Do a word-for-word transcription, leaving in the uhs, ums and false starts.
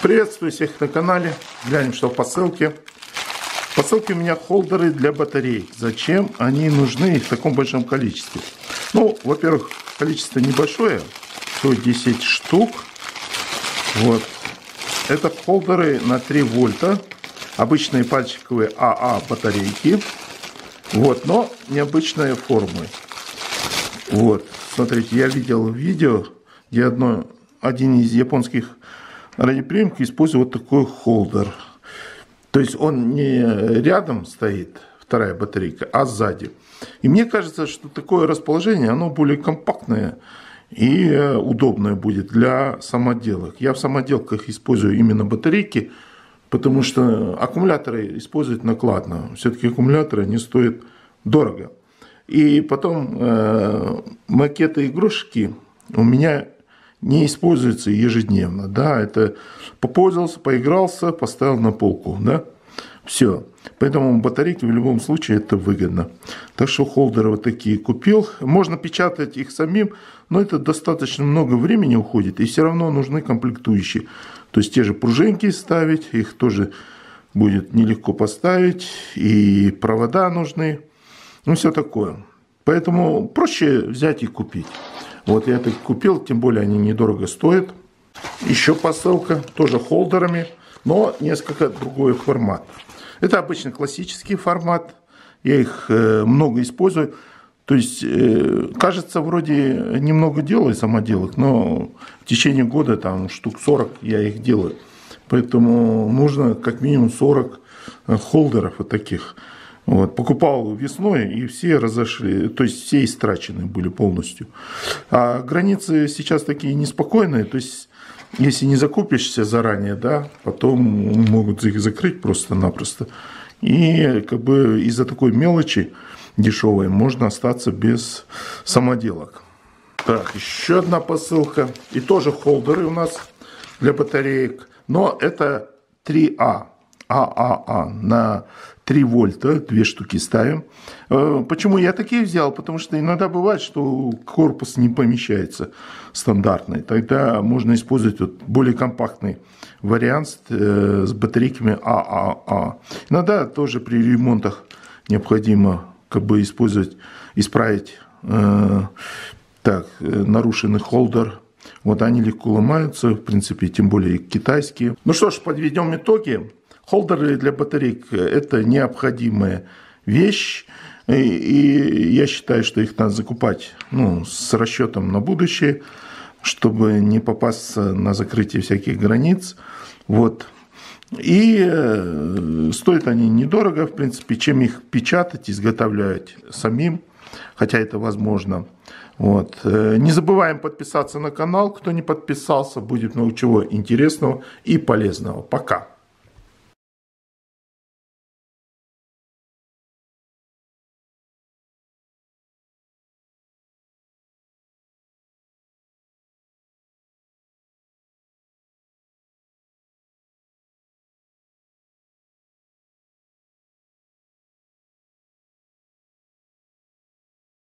Приветствую всех на канале. Глянем, что в посылке. В посылке у меня холдеры для батарей. Зачем они нужны в таком большом количестве? Ну, во-первых, количество небольшое. Всего десять штук. Вот. Это холдеры на три вольта. Обычные пальчиковые АА батарейки. Вот, но необычной формы. Вот. Смотрите, я видел видео, где одно, один из японских радиоприемников использует вот такой холдер. То есть он не рядом стоит, вторая батарейка, а сзади. И мне кажется, что такое расположение, оно более компактное и удобное будет для самоделок. Я в самоделках использую именно батарейки, потому что аккумуляторы использовать накладно. Все-таки аккумуляторы не стоят дорого. И потом э, макеты игрушки у меня не используются ежедневно. Да, это попользовался, поигрался, поставил на полку. Да? Все. Поэтому батарейки в любом случае это выгодно. Так что холдеры вот такие купил. Можно печатать их самим, но это достаточно много времени уходит. И все равно нужны комплектующие. То есть те же пружинки ставить, их тоже будет нелегко поставить. И провода нужны. Ну, все такое. Поэтому проще взять и купить. Вот я это купил, тем более они недорого стоят. Еще посылка, тоже холдерами, но несколько другой формат. Это обычно классический формат. Я их много использую. То есть, кажется, вроде немного делаю самоделок, но в течение года там штук сорок я их делаю. Поэтому нужно как минимум сорок холдеров вот таких. Вот, покупал весной, и все разошли, то есть все истрачены были полностью. А границы сейчас такие неспокойные, то есть если не закупишься заранее, да, потом могут их закрыть просто-напросто. И как бы из-за такой мелочи дешевой можно остаться без самоделок. Так, еще одна посылка. И тоже холдеры у нас для батареек, но это три А. ААА на три вольта, две штуки ставим. Почему я такие взял? Потому что иногда бывает, что корпус не помещается стандартный. Тогда можно использовать вот более компактный вариант с батарейками ААА. Иногда тоже при ремонтах необходимо как бы использовать, исправить э, так, нарушенный холдер. Вот они легко ломаются, в принципе, тем более китайские. Ну что ж, подведем итоги. Холдеры для батареек – это необходимая вещь, и, и я считаю, что их надо закупать ну, с расчетом на будущее, чтобы не попасться на закрытие всяких границ. Вот. И э, стоят они недорого, в принципе, чем их печатать, изготовлять самим, хотя это возможно. Вот. Не забываем подписаться на канал, кто не подписался, будет много чего интересного и полезного. Пока!